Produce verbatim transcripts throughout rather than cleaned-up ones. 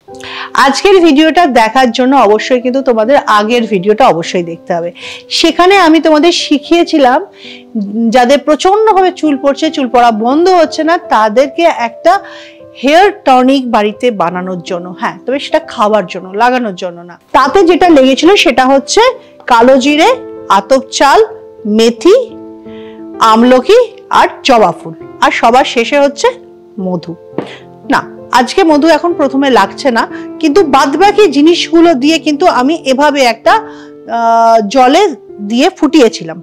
আজকের ভিডিওটা দেখার জন্য অবশ্যই কিন্তু তোমাদের আগের ভিডিওটা অবশ্যই দেখতে হবে। সেখানে আমি তোমাদের শিখিয়েছিলাম যাদের প্রচন্ডভাবে চুল পড়ছে, চুল পড়া বন্ধ হচ্ছে না, তাদেরকে একটা হেয়ার টনিক বাড়িতে বানানোর জন্য। হ্যাঁ, তবে সেটা খাওয়ার জন্য, লাগানোর জন্য না। তাতে যেটা লেগেছিল সেটা হচ্ছে কালো জিরে, আতপ চাল, মেথি, আমলকি আর জবা ফুল, আর সবার শেষে হচ্ছে মধু। না, আজকে মধু এখন প্রথমে লাগছে না, কিন্তু বাদবাকি জিনিসগুলো দিয়ে কিন্তু আমি এভাবে একটা জলে দিয়ে ফুটিয়েছিলাম।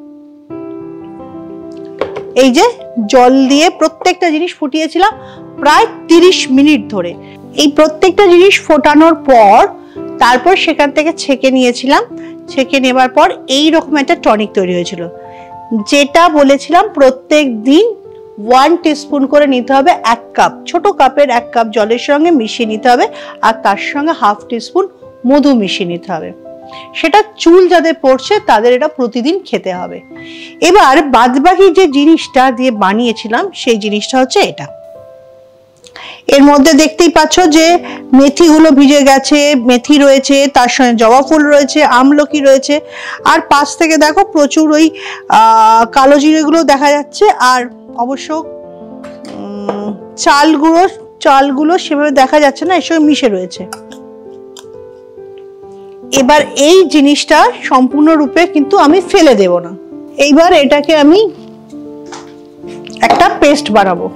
এই যে জল দিয়ে প্রত্যেকটা জিনিস ফুটিয়েছিলাম প্রায় তিরিশ মিনিট ধরে। এই প্রত্যেকটা জিনিস ফোটানোর পর তারপর সেখান থেকে ছেঁকে নিয়েছিলাম। ছেঁকে নেবার পর এই রকম একটা টনিক তৈরি হয়েছিল, যেটা বলেছিলাম প্রত্যেক দিন ওয়ান টিস্পুন করে নিতে হবে। এক কাপ, ছোট কাপের এক কাপ জলের সঙ্গে মিশিয়ে নিতে হবে, আর তার সঙ্গে হাফ টিস্পুন মধু মিশিয়ে নিতে হবে। সেটা চুল যাদের পড়ছে তাদের এটা প্রতিদিন খেতে হবে। এবার বাদবাকি যে জিনিসটা দিয়ে বানিয়েছিলাম সেই জিনিসটা হচ্ছে এটা। এর মধ্যে দেখতেই পাচ্ছ যে মেথিগুলো ভিজে গেছে, মেথি রয়েছে, তার সঙ্গে জবা ফুল রয়েছে, আমলকি রয়েছে, আর পাশ থেকে দেখো প্রচুর ওই কালো জিরেগুলো দেখা যাচ্ছে, আর অবশ্য চালগুলো চালগুলো সেভাবে দেখা যাচ্ছে না, এর সঙ্গে মিশে রয়েছে। এবার এই জিনিসটা সম্পূর্ণরূপে কিন্তু আমি ফেলে দেব না। এইবার এটাকে আমি একটা পেস্ট বানাবো।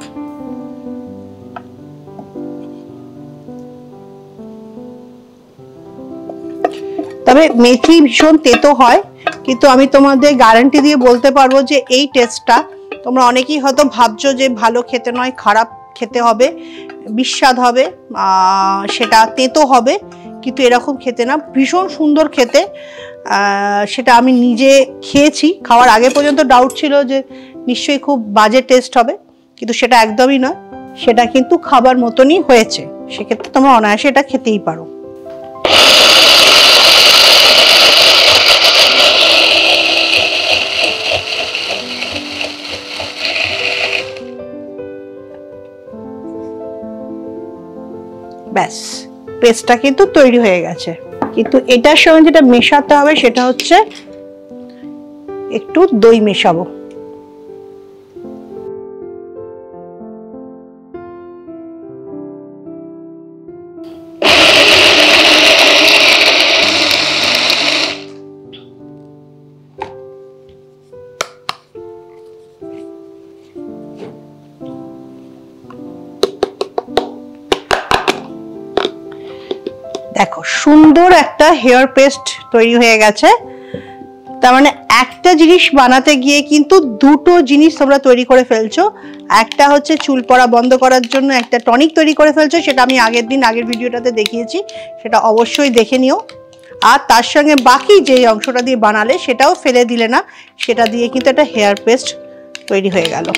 তবে মেথি ভীষণ তেতো হয়, কিন্তু আমি তোমাদের গ্যারান্টি দিয়ে বলতে পারবো যে এই টেস্টটা, তোমরা অনেকেই হয়তো ভাবছো যে ভালো খেতে নয়, খারাপ খেতে হবে, বিস্বাদ হবে, সেটা তেতো হবে, কিন্তু এরকম খেতে না, ভীষণ সুন্দর খেতে। সেটা আমি নিজে খেয়েছি, খাওয়ার আগে পর্যন্ত ডাউট ছিল যে নিশ্চয়ই খুব বাজে টেস্ট হবে, কিন্তু সেটা একদমই নয়, সেটা কিন্তু খাবার মতনই হয়েছে। সেক্ষেত্রে তোমরা অনায়াসে এটা খেতেই পারো। ব্যাস, পেস্টটা কিন্তু তৈরি হয়ে গেছে। কিন্তু এটার সঙ্গে যেটা মেশাতে হবে সেটা হচ্ছে একটু দই মেশাবো। দেখো সুন্দর একটা হেয়ার পেস্ট তৈরি হয়ে গেছে। তার মানে একটা জিনিস বানাতে গিয়ে কিন্তু দুটো জিনিস তোমরা তৈরি করে ফেলছো। একটা হচ্ছে চুল পড়া বন্ধ করার জন্য একটা টনিক তৈরি করে ফেলছো, সেটা আমি আগের দিন আগের ভিডিওটাতে দেখিয়েছি, সেটা অবশ্যই দেখে নিও। আর তার সঙ্গে বাকি যে অংশটা দিয়ে বানালে সেটাও ফেলে দিলে না, সেটা দিয়ে কিন্তু একটা হেয়ার পেস্ট তৈরি হয়ে গেল।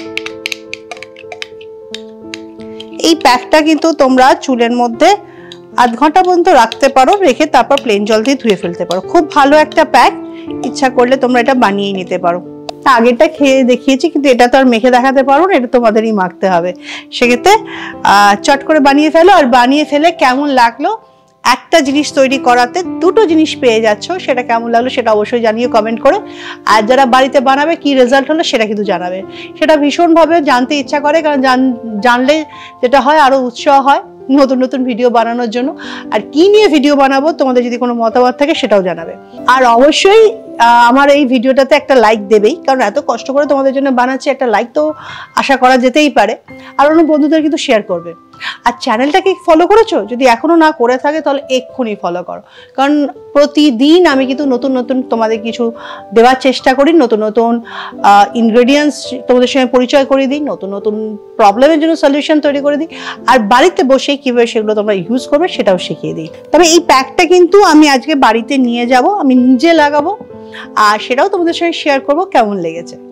এই প্যাকটা কিন্তু তোমরা চুলের মধ্যে আধ ঘন্টা পর্যন্ত রাখতে পারো, রেখে তারপর প্লেন জল দিয়ে ধুয়ে ফেলতে পারো। খুব ভালো একটা প্যাক, ইচ্ছা করলে তোমরা এটা বানিয়ে নিতে পারো। আগেরটা খেয়ে দেখিয়েছি, কিন্তু এটা তো আর মেখে দেখাতে পারো না, এটা তোমাদেরই মাখতে হবে। সেক্ষেত্রে আহ চট করে বানিয়ে ফেলো। আর বানিয়ে ফেলে কেমন লাগলো, একটা জিনিস তৈরি করাতে দুটো জিনিস পেয়ে যাচ্ছ, সেটা কেমন লাগলো সেটা অবশ্যই জানিয়ে কমেন্ট করে। আর যারা বাড়িতে বানাবে কি রেজাল্ট হলো সেটা কিন্তু জানাবে, সেটা ভীষণভাবে জানতে ইচ্ছা করে, কারণ জানলে যেটা হয় আরো উৎসাহ হয় নতুন নতুন ভিডিও বানানোর জন্য। আর কি নিয়ে ভিডিও বানাবো তোমাদের যদি কোনো মতামত থাকে সেটাও জানাবে। আর অবশ্যই আমার এই ভিডিওটাতে একটা লাইক দেবেই, কারণ এত কষ্ট করে তোমাদের জন্য বানাচ্ছি, একটা লাইক তো আশা করা যেতেই পারে। আর অন্য বন্ধুদের কিন্তু শেয়ার করবে। আর চ্যানেলটাকে ফলো করেছো? যদি এখনো না করে থাকে তাহলে এক্ষুনি ফলো করো, কারণ প্রতিদিন আমি কিন্তু নতুন নতুন তোমাদের কিছু দেওয়ার চেষ্টা করি, নতুন নতুন ইনগ্রেডিয়েন্টস তোমাদের সঙ্গে পরিচয় করে দিই, নতুন নতুন প্রবলেমের জন্য সলিউশন তৈরি করে দিই, আর বাড়িতে বসে কিভাবে সেগুলো তোমরা ইউজ করবে সেটাও শিখিয়ে দিই। তবে এই প্যাকটা কিন্তু আমি আজকে বাড়িতে নিয়ে যাব, আমি নিজে লাগাবো, আর সেটাও তোমাদের সঙ্গে শেয়ার করবো কেমন লেগেছে।